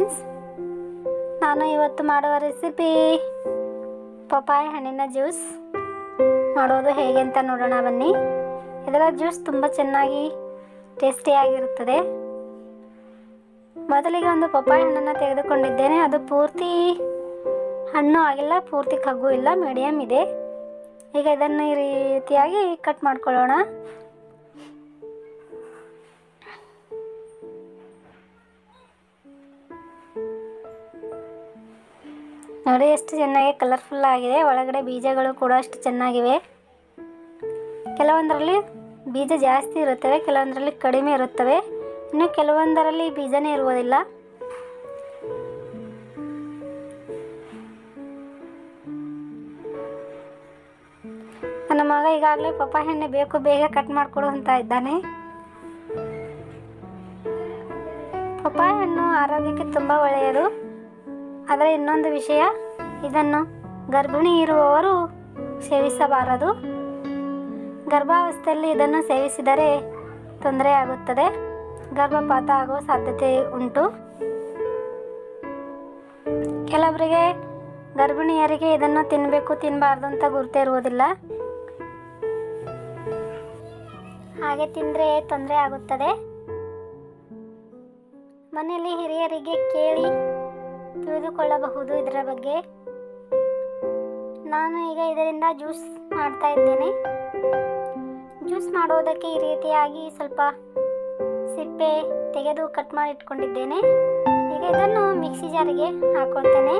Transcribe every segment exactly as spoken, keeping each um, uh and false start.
Friends, ನಾನು ಇವತ್ತು ಮಾಡುವ ರೆಸಿಪಿ ಪಪಾಯ ಹಣ್ಣಿನ ಜ್ಯೂಸ್ ಮಾಡೋದು ಹೇಗೆ ಅಂತ ನೋಡೋಣ ಬನ್ನಿ. ಇದರ ಜ್ಯೂಸ್ ತುಂಬ ಚೆನ್ನಾಗಿ ಟೇಸ್ಟಿಯಾಗಿರುತ್ತದೆ. ಮೊದಲಿಗೆ ಒಂದು ಪಪಾಯ ಹಣ್ಣನ್ನು ತೆಗೆದುಕೊಂಡಿದ್ದೇನೆ. ಅದು ಪೂರ್ತಿ ಹಣ್ಣು ಆಗಿಲ್ಲ, ಪೂರ್ತಿ ಕಗ್ಗು ಇಲ್ಲ, ಮೀಡಿಯಮ್ ಇದೆ. ಈಗ ಇದನ್ನು ಈ ರೀತಿಯಾಗಿ ಕಟ್ ಮಾಡ್ಕೊಳ್ಳೋಣ. ನೋಡಿ ಎಷ್ಟು ಚೆನ್ನಾಗಿ ಕಲರ್ಫುಲ್ ಆಗಿದೆ. ಒಳಗಡೆ ಬೀಜಗಳು ಕೂಡ ಅಷ್ಟು ಚೆನ್ನಾಗಿವೆ. ಕೆಲವೊಂದರಲ್ಲಿ ಬೀಜ ಜಾಸ್ತಿ ಇರುತ್ತವೆ, ಕೆಲವೊಂದರಲ್ಲಿ ಕಡಿಮೆ ಇರುತ್ತವೆ, ಇನ್ನು ಕೆಲವೊಂದರಲ್ಲಿ ಬೀಜನೇ ಇರುವುದಿಲ್ಲ. ನನ್ನ ಮಗ ಈಗಾಗಲೇ ಪಪಾಯ ಹಣ್ಣು ಬೇಕು, ಬೇಗ ಕಟ್ ಮಾಡಿಕೊಡು ಅಂತ ಇದ್ದಾನೆ. ಪಪಾಯ ಹಣ್ಣು ಆರೋಗ್ಯಕ್ಕೆ ತುಂಬ ಒಳ್ಳೆಯದು. ಆದರೆ ಇನ್ನೊಂದು ವಿಷಯ, ಇದನ್ನು ಗರ್ಭಿಣಿ ಇರುವವರು ಸೇವಿಸಬಾರದು. ಗರ್ಭಾವಸ್ಥೆಯಲ್ಲಿ ಇದನ್ನು ಸೇವಿಸಿದರೆ ತೊಂದರೆ ಆಗುತ್ತದೆ, ಗರ್ಭಪಾತ ಆಗುವ ಸಾಧ್ಯತೆ ಉಂಟು. ಕೆಲವರಿಗೆ ಗರ್ಭಿಣಿಯರಿಗೆ ಇದನ್ನು ತಿನ್ನಬೇಕು ತಿನ್ನಬಾರ್ದು ಅಂತ ಗುರುತೇ ಇರುವುದಿಲ್ಲ. ಹಾಗೆ ತಿಂದರೆ ತೊಂದರೆ ಆಗುತ್ತದೆ. ಮನೆಯಲ್ಲಿ ಹಿರಿಯರಿಗೆ ಕೇಳಿ ತಿಳಿದುಕೊಳ್ಳಬಹುದು ಇದರ ಬಗ್ಗೆ. ನಾನು ಈಗ ಇದರಿಂದ ಜ್ಯೂಸ್ ಮಾಡ್ತಾ ಇದ್ದೇನೆ. ಜ್ಯೂಸ್ ಮಾಡುವುದಕ್ಕೆ ಈ ರೀತಿಯಾಗಿ ಸ್ವಲ್ಪ ಸಿಪ್ಪೆ ತೆಗೆದು ಕಟ್ ಮಾಡಿ ಇಟ್ಕೊಂಡಿದ್ದೇನೆ. ಈಗ ಇದನ್ನು ಮಿಕ್ಸಿ ಜಾರಿಗೆ ಹಾಕೊಳ್ತೇನೆ.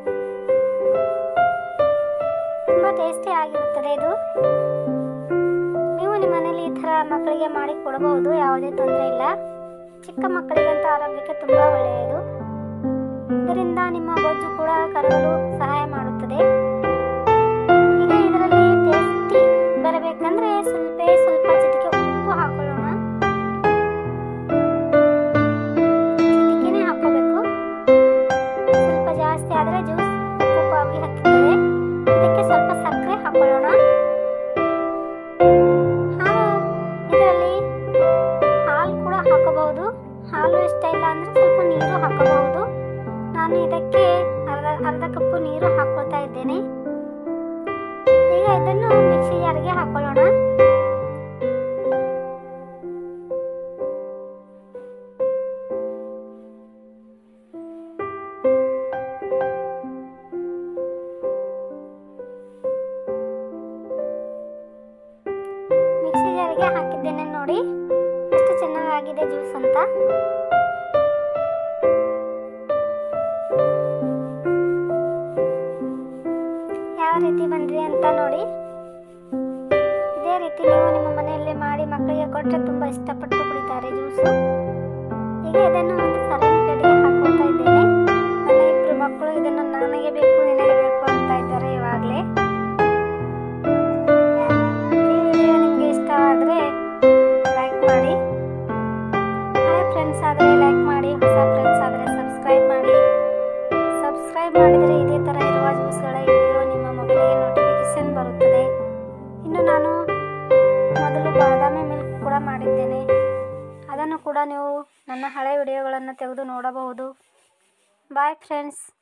ತುಂಬ ಟೇಸ್ಟಿ ಆಗಿರುತ್ತದೆ ಇದು. ನೀವು ನಿಮ್ಮ ಮನೆಯಲ್ಲಿ ಈ ಥರ ಮಕ್ಕಳಿಗೆ ಮಾಡಿ ಕೊಡಬಹುದು, ಯಾವುದೇ ತೊಂದರೆ ಇಲ್ಲ. ಚಿಕ್ಕ ಮಕ್ಕಳಿಗಂತೂ ಆರೋಗ್ಯಕ್ಕೆ ತುಂಬ ಒಳ್ಳೆಯದು. ಇದರಿಂದ ನಿಮ್ಮ ಬೊಜ್ಜು ಕೂಡ ಕರಗಲು ಸಹಾಯ ಮಾಡುತ್ತದೆ. ಈಗ ಇದರಲ್ಲಿ ಟೇಸ್ಟಿ ಬರಬೇಕಂದ್ರೆ ಸ್ವಲ್ಪ ಸ್ವಲ್ಪ ಚಿಟಿಕೆ ಉಪ್ಪು ಹಾಕೊಳ್ಳೋಣ. ಚಿಟಿಕೆನೇ ಹಾಕೋಬೇಕು, ಸ್ವಲ್ಪ ಜಾಸ್ತಿ ಆದರೆ ಜ್ಯೂಸ್ ಉಪ್ಪು ಆಗಿ ಹತ್ತುತ್ತದೆ. ಇದಕ್ಕೆ ಸ್ವಲ್ಪ ಸಕ್ಕರೆ ಹಾಕೊಳ್ಳೋಣ. ಹಾಗೂ ಇದರಲ್ಲಿ ಹಾಲು ಕೂಡ ಹಾಕಬಹುದು. ಹಾಲು ಇಷ್ಟ ಇಲ್ಲ ಅಂದರೆ ಸ್ವಲ್ಪ ನೀರು ಹಾಕಬಹುದು. ನಾನು ಇದಕ್ಕೆ ಅರ್ಧ ಅರ್ಧ ಕಪ್ಪು ನೀರು ಹಾಕೊಳ್ತಾ ಇದ್ದೇನೆ. ಈಗ ಇದನ್ನು ಮಿಕ್ಸಿ ಜಾರಿಗೆ ಹಾಕೊಳ್ಳೋಣ. ಮಿಕ್ಸಿ ಜಾರಿಗೆ ಹಾಕಿದ್ದೇನೆ. ನೋಡಿ ಎಷ್ಟು ಚೆನ್ನಾಗಿದೆ ಜ್ಯೂಸ್ ಅಂತ. ಯಾವ ರೀತಿ ಬಂದ್ರಿ ಅಂತ ನೋಡಿ. ಇದೇ ರೀತಿ ನೀವು ನಿಮ್ಮ ಮನೆಯಲ್ಲೇ ಮಾಡಿ ಮಕ್ಕಳಿಗೆ ಕೊಟ್ಟರೆ ತುಂಬ ಇಷ್ಟಪಟ್ಟು ಕುಡಿತಾರೆ ಜ್ಯೂಸು. ಈಗ ಇದನ್ನು ಒಂದು ಸರ್ವಿಂಗ್ ಪ್ಲೇಟ್ಗೆ ಹಾಕೊಳ್ತಾ ಇದ್ದೇನೆ. ನನ್ನ ಇಬ್ಬರು ಮಕ್ಕಳು ಇದನ್ನು ನನಗೆ ಬೇಕು ನಿನಗೆ ಬೇಕು ಅಂತ ಇದ್ದಾರೆ ಇವಾಗಲೇ. ನಿಮಗೆ ಇಷ್ಟವಾದರೆ ಲೈಕ್ ಮಾಡಿ, ಹಳೆ ಫ್ರೆಂಡ್ಸ್ ಆದರೆ ಲೈಕ್ ಮಾಡಿ, ಹೊಸ ಫ್ರೆಂಡ್ಸ್ ಆದರೆ ಸಬ್ಸ್ಕ್ರೈಬ್ ಮಾಡಿ. ಸಬ್ಸ್ಕ್ರೈಬ್ ಮಾಡಿದರೆ ಇದೇ ಥರ ಇರುವ ಜ್ಯೂಸ್ಗಳ ವಿಡಿಯೋ ನಿಮ್ಮ ಮೊಬೈಲಿಗೆ ನೋಟಿಫಿಕೇಶನ್ ಬರುತ್ತದೆ. ಇನ್ನು ನಾನು ಮೊದಲು ಬಾದಾಮಿ ಮಿಲ್ಕ್ ಕೂಡ ಮಾಡಿದ್ದೇನೆ, ಅದನ್ನು ಕೂಡ ನೀವು ನನ್ನ ಹಳೆ ವಿಡಿಯೋಗಳನ್ನು ತೆಗೆದು ನೋಡಬಹುದು. Bye friends.